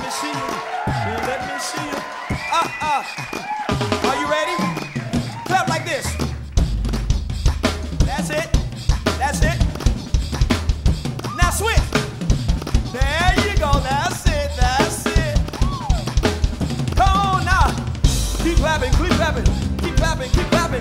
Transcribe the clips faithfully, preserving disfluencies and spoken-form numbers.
me see you. Let me see you. Uh, uh. Are you ready? Clap like this. That's it. That's it. Now switch. There you go. That's it. That's it. Come on now. Keep clapping. Keep clapping. Keep clapping. Keep clapping.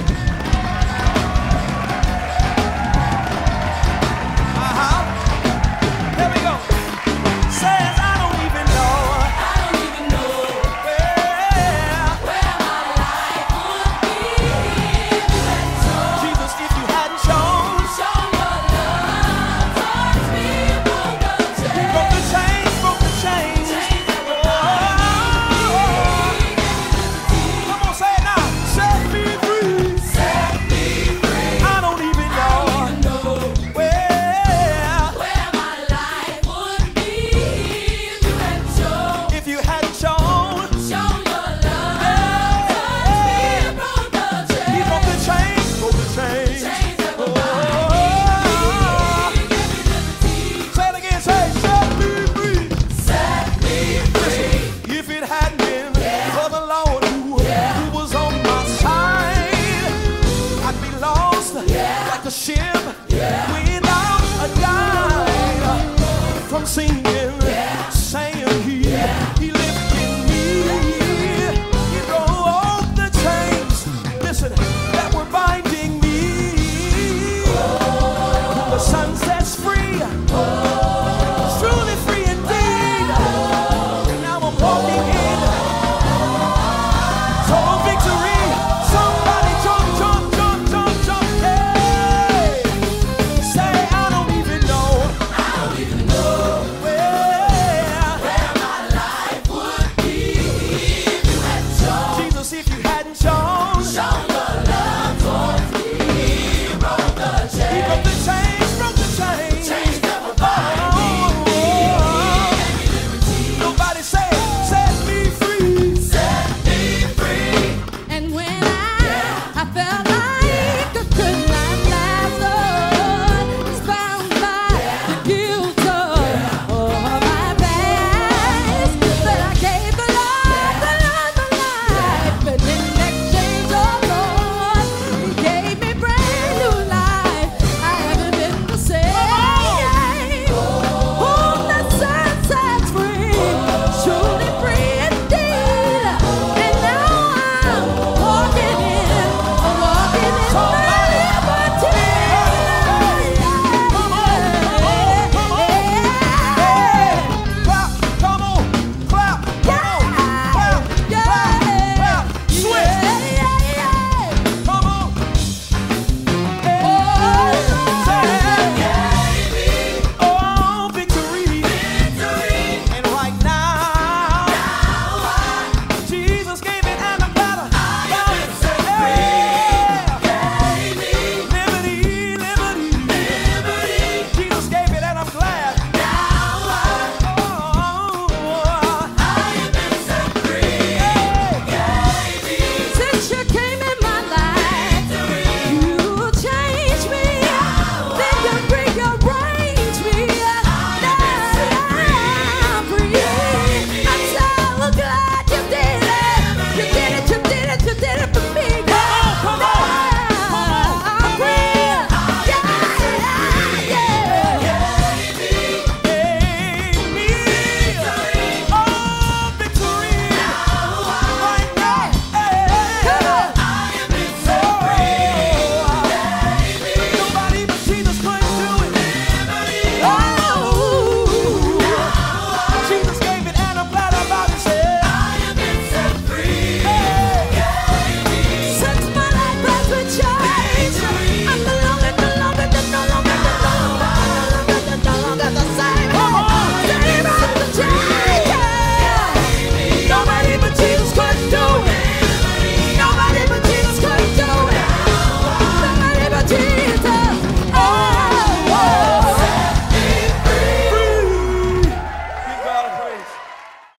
Uh-huh. Here we go. Says I don't even know. I don't even know where, where my life would be if you hadn't shown. Jesus, if you hadn't shown, shown your love towards me, you broke the chains. You broke the chains, broke the chains. Chains that were binding me. Come on, say it now. Set me free. Set me free. I don't even know. I don't even know where, where my life would be if you hadn't shown. If you hadn't shown, shown your love towards me, you broke the chains. He broke the chains, broke the chains. Chains that were binding me. Say it again, say, set me free. Set me free. If it hadn't been for the Lord who, who was on my side, I'd be lost like a ship without a guide from singing.